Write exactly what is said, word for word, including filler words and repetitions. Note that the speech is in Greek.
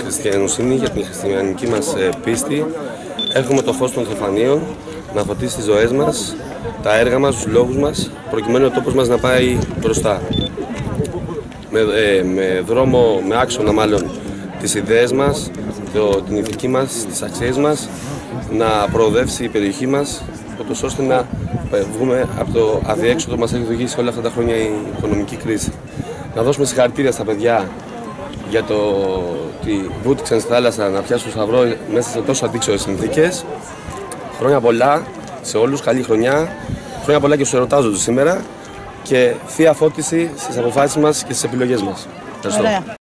χριστιανοσύνη, για την χριστιανική μας πίστη. Έχουμε το φως των θεοφανίων να φωτίσει τις ζωές μας, τα έργα μας, τους λόγους μας, προκειμένου ο τόπος μας να πάει μπροστά. Με, ε, με δρόμο, με άξονα μάλλον, τις ιδέες μας, το, την ηθική μας, τις αξίες μας, να προοδεύσει η περιοχή μας, ούτως ώστε να βγούμε από το αδιέξοδο που μας έχει οδηγήσει όλα αυτά τα χρόνια η οικονομική κρίση. Να δώσουμε συγχαρητήρια στα παιδιά για το ότι βούτυξαν στη θάλασσα να πιάσουν το σταυρό μέσα σε τόσο αντίξωες συνθήκες. Χρόνια πολλά σε όλους, καλή χρονιά. Χρόνια πολλά και στους ερωτάζοντες σήμερα και θεία φώτιση στις αποφάσεις μας και στις επιλογές μας. Ευχαριστώ.